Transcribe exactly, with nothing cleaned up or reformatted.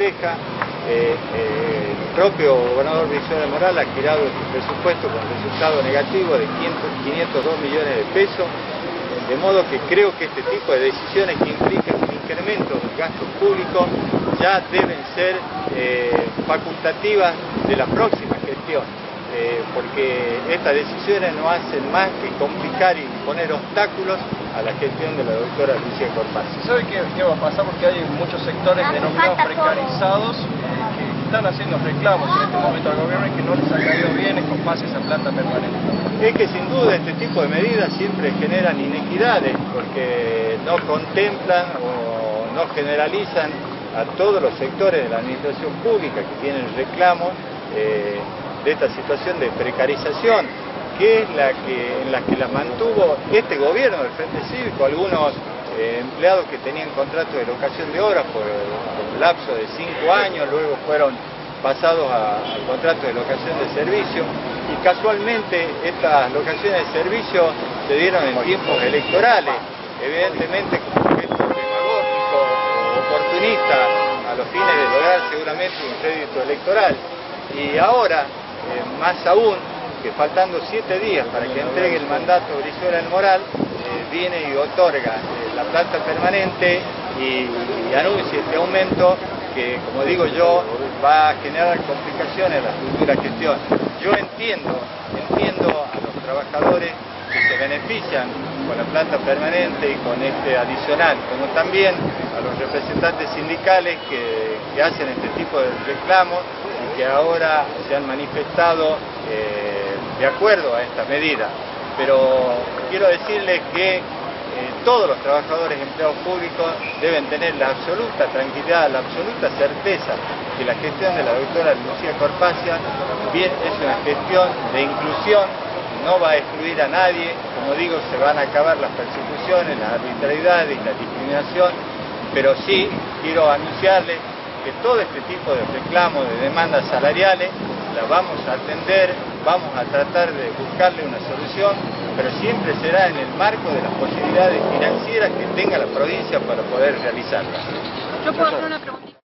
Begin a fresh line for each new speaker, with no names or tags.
compleja. Eh, eh, el propio gobernador Brizuela Moral ha girado este presupuesto con resultado negativo de quinientos dos millones de pesos, de modo que creo que este tipo de decisiones que implican un incremento del gasto público ya deben ser eh, facultativas de la próxima gestión, eh, porque estas decisiones no hacen más que complicar y poner obstáculos a la gestión de la doctora Lucía Corpazzi.
¿Sabe qué, qué va a pasar? Porque hay muchos sectores denominados precarizados eh, que están haciendo reclamos en este momento al gobierno y que no les ha caído bien es Corpazzi esa planta permanente.
Es que sin duda este tipo de medidas siempre generan inequidades porque no contemplan o no generalizan a todos los sectores de la administración pública que tienen reclamos eh, de esta situación de precarización, que es la que, en la que la mantuvo este gobierno del Frente Cívico, algunos eh, empleados que tenían contrato de locación de obras por, por un lapso de cinco años, luego fueron pasados a, al contrato de locación de servicio, y casualmente estas locaciones de servicio se dieron en tiempos electorales, evidentemente como un gesto demagógico o oportunista a los fines de lograr seguramente un crédito electoral. Y ahora, eh, más aún, que faltando siete días para que entregue el mandato Brizuela Moral, eh, viene y otorga eh, la planta permanente y, y anuncia este aumento que, como digo yo, va a generar complicaciones en la futura gestión. Yo entiendo, entiendo a los trabajadores que se benefician con la planta permanente y con este adicional, como también a los representantes sindicales que, que hacen este tipo de reclamos y que ahora se han manifestado eh, de acuerdo a esta medida. Pero quiero decirles que eh, todos los trabajadores empleados públicos deben tener la absoluta tranquilidad, la absoluta certeza que la gestión de la doctora Lucía Corpazzi bien es una gestión de inclusión, no va a excluir a nadie, como digo, se van a acabar las persecuciones, las arbitrariedades y la discriminación, pero sí quiero anunciarles que todo este tipo de reclamos, de demandas salariales, las vamos a atender, vamos a tratar de buscarle una solución, pero siempre será en el marco de las posibilidades financieras que tenga la provincia para poder realizarla.
Yo puedo hacer una pregunta.